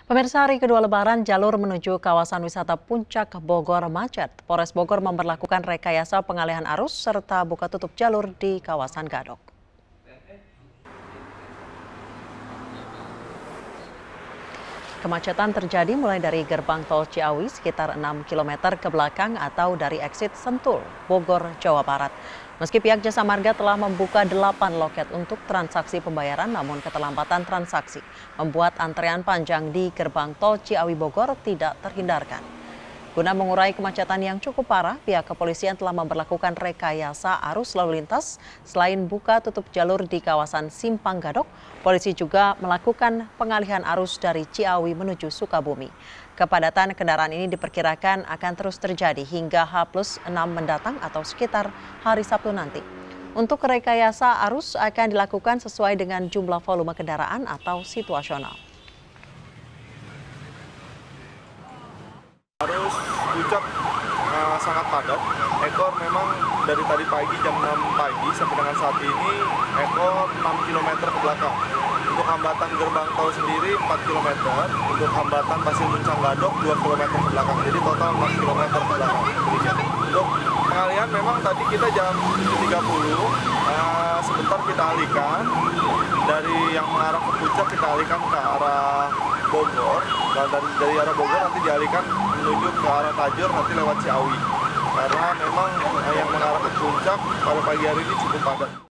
Pemirsa, hari kedua Lebaran, jalur menuju kawasan wisata Puncak Bogor macet. Polres Bogor memberlakukan rekayasa pengalihan arus serta buka tutup jalur di kawasan Gadok. Kemacetan terjadi mulai dari gerbang tol Ciawi sekitar 6 km ke belakang atau dari exit Sentul, Bogor, Jawa Barat. Meski pihak Jasa Marga telah membuka 8 loket untuk transaksi pembayaran, namun keterlambatan transaksi membuat antrean panjang di gerbang tol Ciawi Bogor tidak terhindarkan. Guna mengurai kemacetan yang cukup parah, pihak kepolisian telah memberlakukan rekayasa arus lalu lintas. Selain buka tutup jalur di kawasan Simpang Gadok, polisi juga melakukan pengalihan arus dari Ciawi menuju Sukabumi. Kepadatan kendaraan ini diperkirakan akan terus terjadi hingga H+6 mendatang atau sekitar hari Sabtu nanti. Untuk rekayasa arus akan dilakukan sesuai dengan jumlah volume kendaraan atau situasional. Arus puncak sangat padat. Ekor memang dari tadi pagi jam 6 pagi sampai dengan saat ini ekor 6 km ke belakang. Untuk hambatan gerbang tol sendiri 4 km, untuk hambatan Pasir Muncang Gadok 2 km ke belakang. Jadi total 4 km ke belakang. Untuk pengalihan memang tadi kita jam 7.30 sebentar kita alihkan dari yang mengarah ke puncak, kita alihkan ke arah Bogor. Dan dari arah Bogor nanti dialihkan menuju ke arah Tajur, nanti lewat Ciawi. Karena memang yang mengarah ke puncak pada pagi hari ini cukup padat.